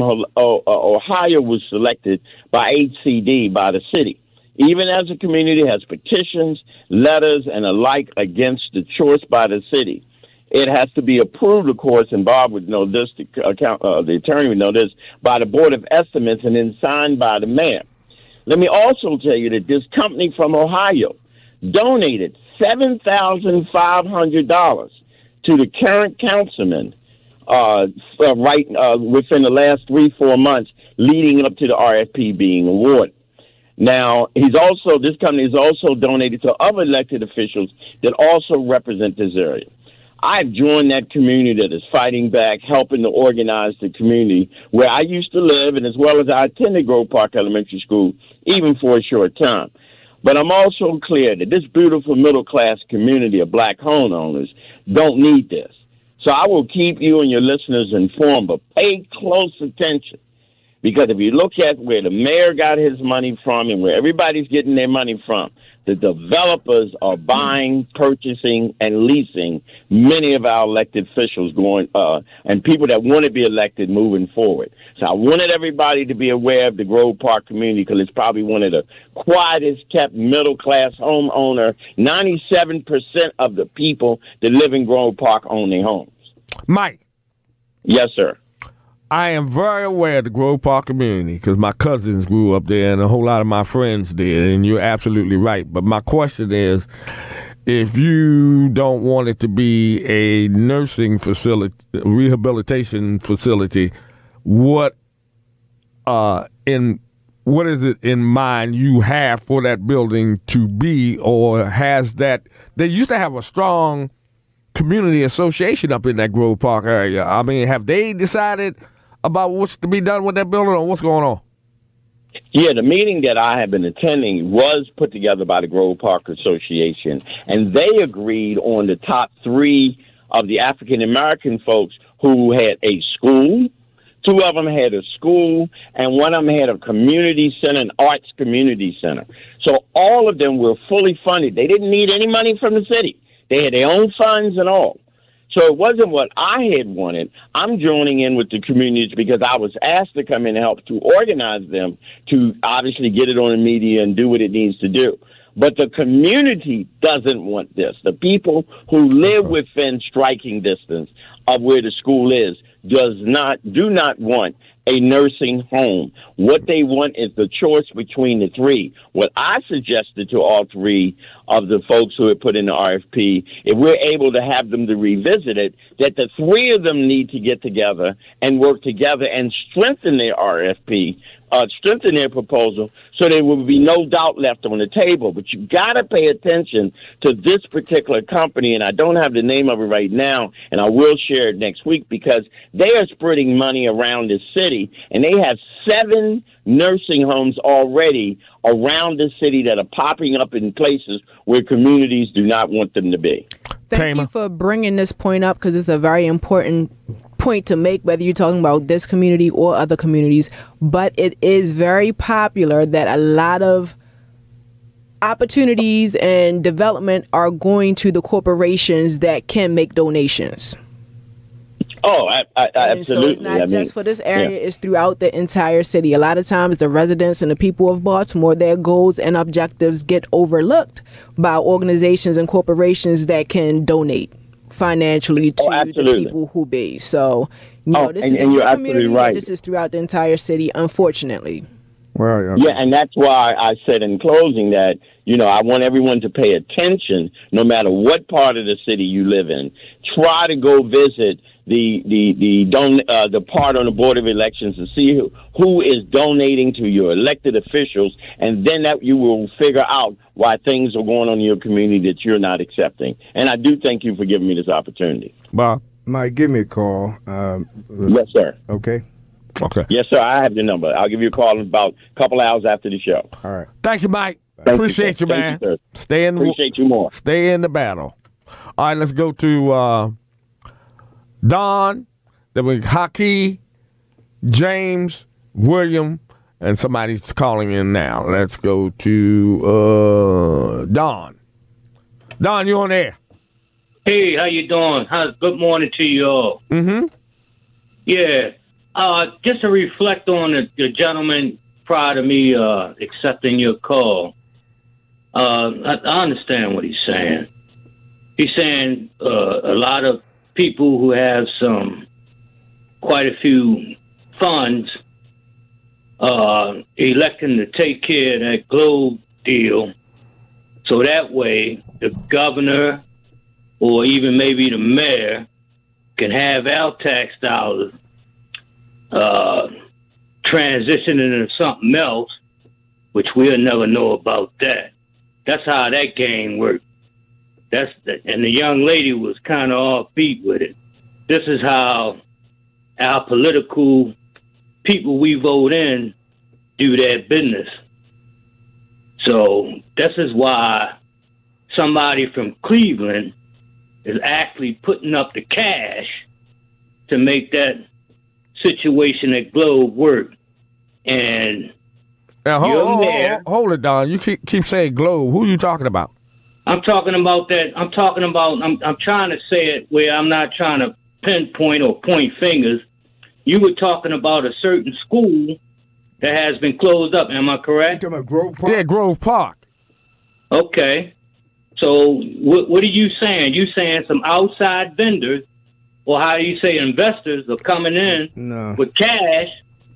Ohio was selected by H C D, by the city. Even as a community has petitions, letters, and the like against the choice by the city. It has to be approved, of course, and Bob would know this, the, account, uh, the attorney would know this, by the Board of Estimates and then signed by the mayor. Let me also tell you that this company from Ohio donated seven thousand five hundred dollars to the current councilman uh, uh, right uh, within the last three, four months leading up to the R F P being awarded. Now, he's also, this company is also donated to other elected officials that also represent this area. I've joined that community that is fighting back, helping to organize the community where I used to live, and as well as I attended Grove Park Elementary School, even for a short time. But I'm also clear that this beautiful middle-class community of black homeowners don't need this. So I will keep you and your listeners informed, but pay close attention. Because if you look at where the mayor got his money from and where everybody's getting their money from, the developers are buying, purchasing, and leasing many of our elected officials going, uh, and people that want to be elected moving forward. So I wanted everybody to be aware of the Grove Park community because it's probably one of the quietest kept middle-class homeowner. ninety-seven percent of the people that live in Grove Park own their homes. Mike. Yes, sir. I am very aware of the Grove Park community because my cousins grew up there and a whole lot of my friends did, and you're absolutely right. But my question is, if you don't want it to be a nursing facility, rehabilitation facility, what uh, in what is it in mind you have for that building to be, or has that? They used to have a strong community association up in that Grove Park area. I mean, have they decided about what's to be done with that building or what's going on? Yeah, the meeting that I have been attending was put together by the Grove Park Association, and they agreed on the top three of the African-American folks who had a school. Two of them had a school, and one of them had a community center, an arts community center. So all of them were fully funded. They didn't need any money from the city. They had their own funds and all. So it wasn't what I had wanted. I'm joining in with the communities because I was asked to come in and help to organize them to obviously get it on the media and do what it needs to do. But the community doesn't want this. The people who live within striking distance of where the school is does not, do not want a nursing home. What they want is the choice between the three. What I suggested to all three of the folks who had put in the R F P, if we're able to have them to revisit it, that the three of them need to get together and work together and strengthen their R F P, uh, strengthen their proposal so there will be no doubt left on the table. But you got to pay attention to this particular company, and I don't have the name of it right now, and I will share it next week because they are spreading money around the city, and they have seven nursing homes already around the city that are popping up in places where communities do not want them to be. Thank Tehma. you for bringing this point up because it's a very important point to make, whether you're talking about this community or other communities. But it is very popular that a lot of opportunities and development are going to the corporations that can make donations. Oh, I, I, and absolutely. So it's not I just mean, for this area, yeah. it's throughout the entire city. A lot of times the residents and the people of Baltimore, their goals and objectives get overlooked by organizations and corporations that can donate financially to oh, the people who be. So, you know, oh, this and, is and in you're your absolutely community, right. but this is throughout the entire city, unfortunately. Well, uh, yeah, and that's why I said in closing that, you know, I want everyone to pay attention no matter what part of the city you live in. Try to go visit the the the don uh, the part on the Board of Elections to see who, who is donating to your elected officials, and then that you will figure out why things are going on in your community that you're not accepting. And I do thank you for giving me this opportunity. Bob. Mike, give me a call. Um, yes, sir. Okay. Okay. Yes, sir. I have the number. I'll give you a call in about a couple hours after the show. All right. Thank you, Mike. Thank Appreciate you, you, man. you, stay in. Appreciate you more. Stay in the battle. All right, let's go to uh, Don. Then we Hockey, James, William, and somebody's calling in now. Let's go to uh, Don. Don, you on air? Hey, how you doing? How's, good morning to you all. Mm-hmm. Yeah. Uh, just to reflect on the, the gentleman prior to me uh, accepting your call, uh, I, I understand what he's saying. He's saying uh, a lot of people who have some, quite a few funds, uh, electing to take care of that Globe deal, so that way the governor or even maybe the mayor can have our tax dollars uh, transitioning into something else which we'll never know about that. That's how that game worked. That's the, and the young lady was kind of offbeat with it. This is how our political people we vote in do their business. So this is why somebody from Cleveland is actually putting up the cash to make that situation at Globe work. And now, hold, your hold, mayor, hold, hold it, Don. You keep keep saying Globe. Who are you talking about? I'm talking about that. I'm talking about. I'm I'm trying to say it where I'm not trying to pinpoint or point fingers. You were talking about a certain school that has been closed up. Am I correct? You talking about Grove Park? Yeah, Grove Park. Okay. So what, what are you saying? You saying some outside vendors, or how do you say investors are coming in no. with cash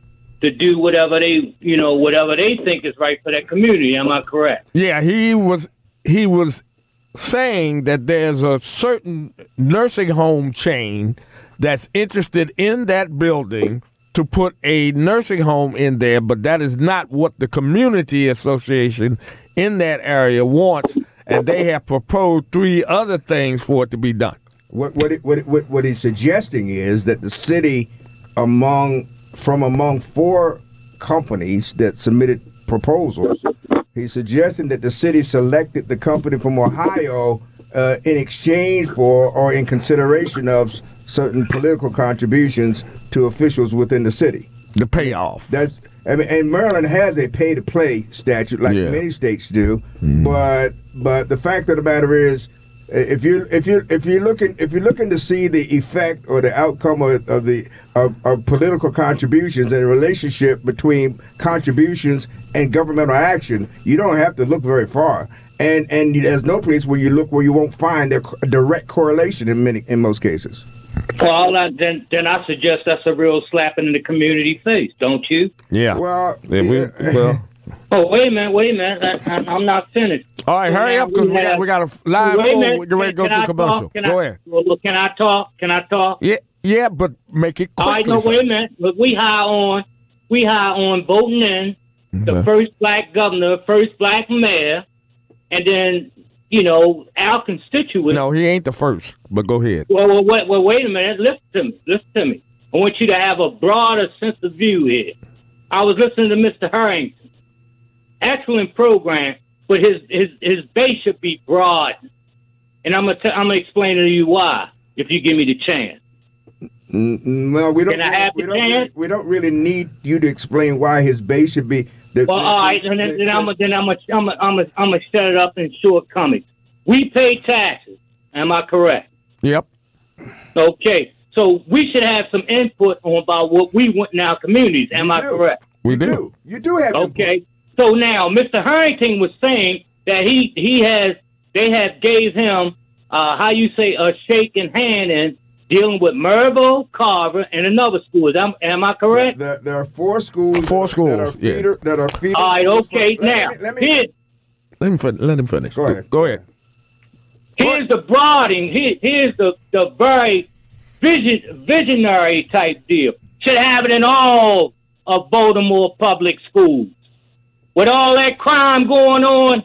to do whatever they, you know, whatever they think is right for that community? Am I correct? Yeah, he was he was saying that there's a certain nursing home chain that's interested in that building to put a nursing home in there, but that is not what the community association in that area wants, and they have proposed three other things for it to be done. What what it, what it, what, what he's suggesting is that the city, among from among four companies that submitted proposals, he's suggesting that the city selected the company from Ohio uh, in exchange for or in consideration of certain political contributions to officials within the city. The payoff. That's I mean, and Maryland has a pay-to-play statute, like Yeah. many states do. Mm. But but the fact of the matter is, if you if you if you're looking if you're looking to see the effect or the outcome of, of the of, of political contributions and the relationship between contributions and governmental action, you don't have to look very far. And and there's no place where you look where you won't find a direct correlation in many in most cases. Well, I, then then I suggest that's a real slapping in the community face, don't you? Yeah. Well, yeah, we, well. Oh, wait a minute, wait a minute. I, I, I'm not finished. All right, So hurry now up because we, have- got we got a live Wait a phone. minute. We're ready to go Can to I a commercial. talk? Can Go I, ahead. Well, look, can I talk? Can I talk? Yeah, yeah, but make it All right, quickly. no, sir. wait a minute. Look, we high on, we high on voting in the Okay. first black governor, first black mayor, and then, you know, our constituents. No, he ain't the first, but go ahead. Well, well, wait, well, wait a minute. Listen to me. Listen to me. I want you to have a broader sense of view here. I was listening to Mister Harrington. Excellent program, but his his his base should be broad, and I'm gonna t- I'm gonna explain to you why if you give me the chance. Mm, Well, we don't. Can I really, have we the don't. chance? Really, we don't really need you to explain why his base should be. The, Well, the- all right, the- and then, the- then I'm gonna then I'm gonna I'm gonna I'm gonna I'm gonna set it up in shortcomings. We pay taxes. Am I correct? Yep. Okay, so we should have some input on about what we want in our communities. Am You I do. correct? We you do. do. You do have. Okay. So now, Mister Harrington was saying that he he has they have gave him uh, how you say a shaking hand in dealing with Maryville, Carver, and another school. Am, am I correct? There, there are four schools. Four that, schools, That are yeah. feeder, that are feeder All right. schools Okay. for- let- now, let me- let me- here, Let him fin- let him finish. Go ahead. Go ahead. here's the broadening. Here, here's the the very vision visionary type deal. Should have it in all of Baltimore public schools. With all that crime going on,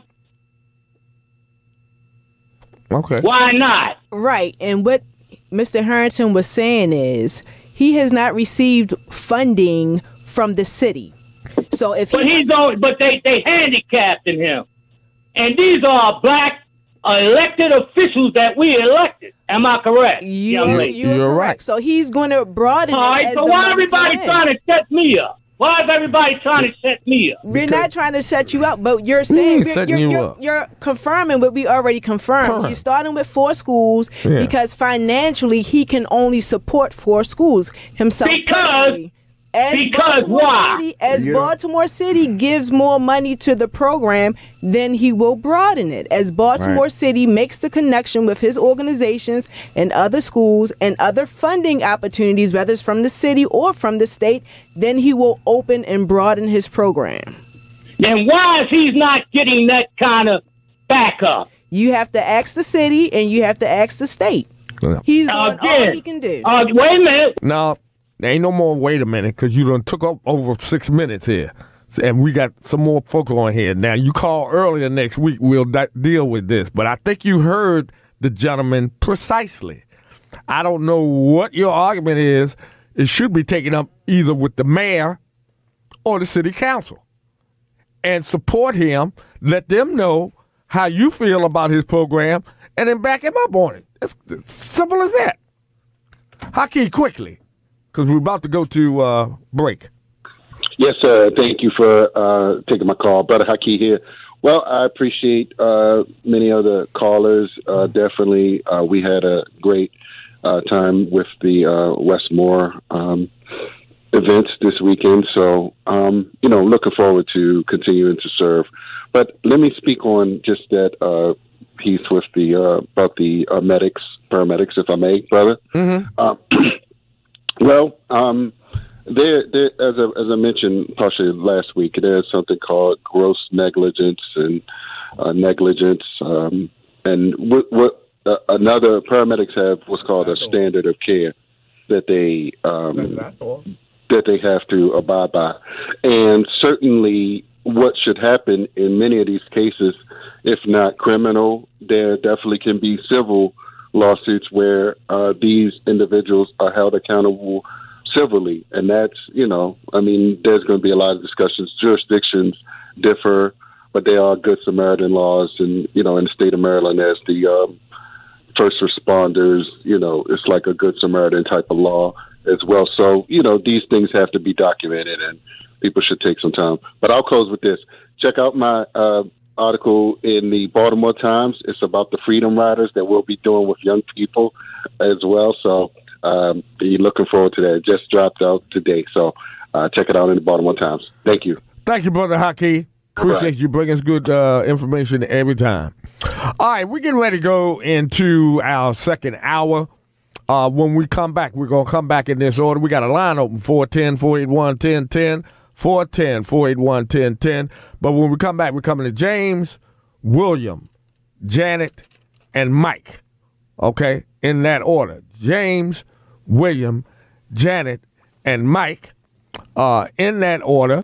Okay. why not? Right. And what Mister Harrington was saying is he has not received funding from the city. So if But he he's on. But they they handicapped him, and these are black elected officials that we elected. Am I correct? you, young lady? you're, You're correct. right. So he's going to broaden All it right. as So the why money everybody come in. trying to set me up? Why is everybody trying to set me up? We're not trying to set you up, but you're ain't saying you're, setting you're, you you're, up. you're confirming what we already confirmed. Correct. You're starting with four schools Yeah. because financially he can only support four schools himself. Because- personally. As because Baltimore why? City, as Yeah. Baltimore City gives more money to the program, then he will broaden it. As Baltimore Right. City makes the connection with his organizations and other schools and other funding opportunities, whether it's from the city or from the state, then he will open and broaden his program. Then why is he not getting that kind of backup? You have to ask the city and you have to ask the state. He's doing all Again, he can do. Uh, wait a minute. No, there ain't no more wait a minute because you done took up over six minutes here. And we got some more folks on here. Now, you call earlier next week, we'll di- deal with this. But I think you heard the gentleman precisely. I don't know what your argument is. It should be taken up either with the mayor or the city council. And support him. Let them know how you feel about his program, and then back him up on it. It's, it's simple as that. Haki, quickly, because we're about to go to uh, break. Yes, sir. Thank you for uh, taking my call. Brother Haki here. Well, I appreciate uh, many of the callers. Uh, definitely, uh, we had a great uh, time with the uh, Westmore um, events this weekend. So, um, you know, looking forward to continuing to serve. But let me speak on just that uh, piece with the uh, about the uh, medics, paramedics, if I may, brother. Mm-hmm. Uh, well, um, there, there, as I, as I mentioned partially last week, there's something called gross negligence and uh, negligence, um, and what, what uh, another paramedics have what's called a standard of care that they um, that they have to abide by, and certainly what should happen in many of these cases, if not criminal, there definitely can be civil lawsuits where uh, these individuals are held accountable civilly. And that's, you know, I mean, there's going to be a lot of discussions. Jurisdictions differ, but there are Good Samaritan laws. And, you know, in the state of Maryland, as the um, first responders, you know, it's like a Good Samaritan type of law as well. So, you know, these things have to be documented, and people should take some time. But I'll close with this. Check out my uh, article in the Baltimore Times. It's about the Freedom Riders that we'll be doing with young people as well. So um, be looking forward to that. It just dropped out today. So uh, check it out in the Baltimore Times. Thank you. Thank you, Brother Haki. Appreciate right. you bringing us good uh, information every time. All right, we're getting ready to go into our second hour. Uh, when we come back, we're going to come back in this order. We got a line open, four one zero, four eight one, one zero one zero, four one zero, four eight one, one zero one zero. But when we come back, we're coming to James, William, Janet, and Mike. Okay, in that order. James, William, Janet, and Mike, uh, in that order.